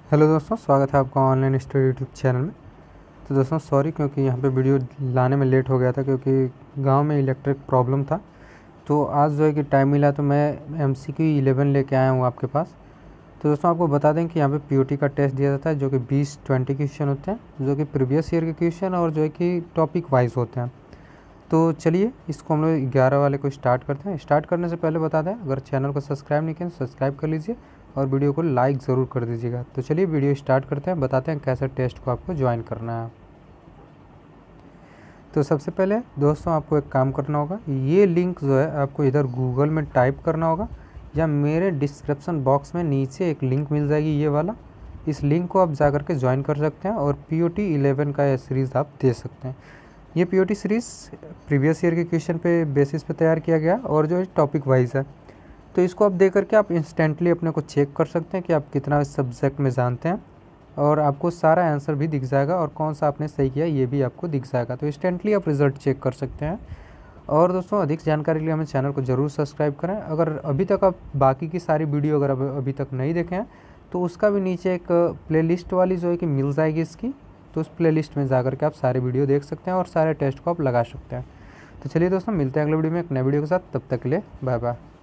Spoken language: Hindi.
हेलो दोस्तों, स्वागत है आपका ऑनलाइन स्टडी यूट्यूब चैनल में। तो दोस्तों सॉरी, क्योंकि यहाँ पे वीडियो लाने में लेट हो गया था क्योंकि गांव में इलेक्ट्रिक प्रॉब्लम था। तो आज जो है कि टाइम मिला तो मैं MCQ 11 लेके आया हूँ आपके पास। तो दोस्तों आपको बता दें कि यहाँ पे POT का टेस्ट दिया जाता है, जो कि 20-20 क्वेश्चन होते हैं, जो कि प्रीवियस ईयर के क्वेश्चन और जो है कि टॉपिक वाइज होते हैं। तो चलिए इसको हम लोग 11 वाले को स्टार्ट करते हैं। स्टार्ट करने से पहले बता दें, अगर चैनल को सब्सक्राइब नहीं किया तो सब्सक्राइब कर लीजिए और वीडियो को लाइक ज़रूर कर दीजिएगा। तो चलिए वीडियो स्टार्ट करते हैं, बताते हैं कैसे टेस्ट को आपको ज्वाइन करना है। तो सबसे पहले दोस्तों आपको एक काम करना होगा, ये लिंक जो है आपको इधर गूगल में टाइप करना होगा या मेरे डिस्क्रिप्शन बॉक्स में नीचे एक लिंक मिल जाएगी ये वाला। इस लिंक को आप जा कर के ज्वाइन कर सकते हैं और POT 11 का ये सीरीज़ आप दे सकते हैं। ये POT सीरीज़ प्रीवियस ईयर के क्वेश्चन पे बेसिस पे तैयार किया गया और जो है टॉपिक वाइज है। तो इसको आप देख करके आप इंस्टेंटली अपने को चेक कर सकते हैं कि आप कितना इस सब्जेक्ट में जानते हैं, और आपको सारा आंसर भी दिख जाएगा और कौन सा आपने सही किया ये भी आपको दिख जाएगा। तो इंस्टेंटली आप रिज़ल्ट चेक कर सकते हैं। और दोस्तों अधिक जानकारी के लिए हमें चैनल को ज़रूर सब्सक्राइब करें। अगर अभी तक आप बाकी की सारी वीडियो अगर अभी तक नहीं देखे हैं तो उसका भी नीचे एक प्लेलिस्ट वाली जो है कि मिल जाएगी इसकी, तो उस प्लेलिस्ट में जा कर के आप सारे वीडियो देख सकते हैं और सारे टेस्ट को आप लगा सकते हैं। तो चलिए दोस्तों, मिलते हैं अगले वीडियो में एक नए वीडियो के साथ। तब तक के लिए बाय बाय।